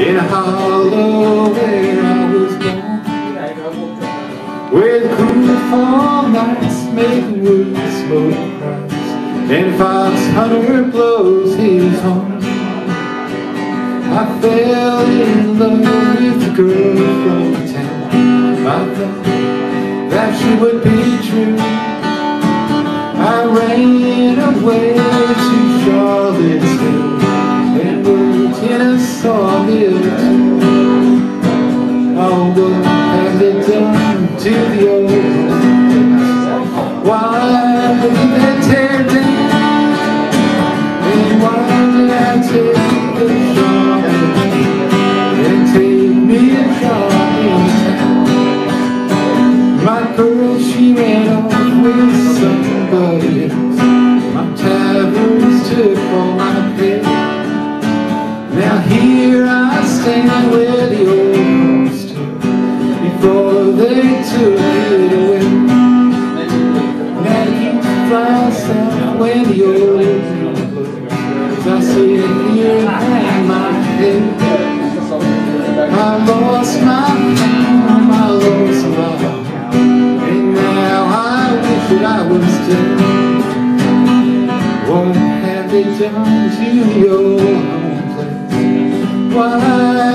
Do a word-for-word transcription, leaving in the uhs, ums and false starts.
in a hollow where I was born, where the cool fall nights make the wood smoke cries, and a fox hunter blows his horn. I fell in love with a girl from town. I thought that she would be true. I ran away to Charlottesville and worked in a sawmill too. Oh, what have they done to the old place? Why did they tear down? And why did I take the Charlotte and take me to Charlottetown? My girl, she ran off with somebody else. My taverns took all my pay. Now here I stand where the old folks stood before they took it away. Now you fly south when the old moon blows. I sit here and hang my head. I lost my home, I lost my home, and now I wish that I was dead. What have they done to your home place? Why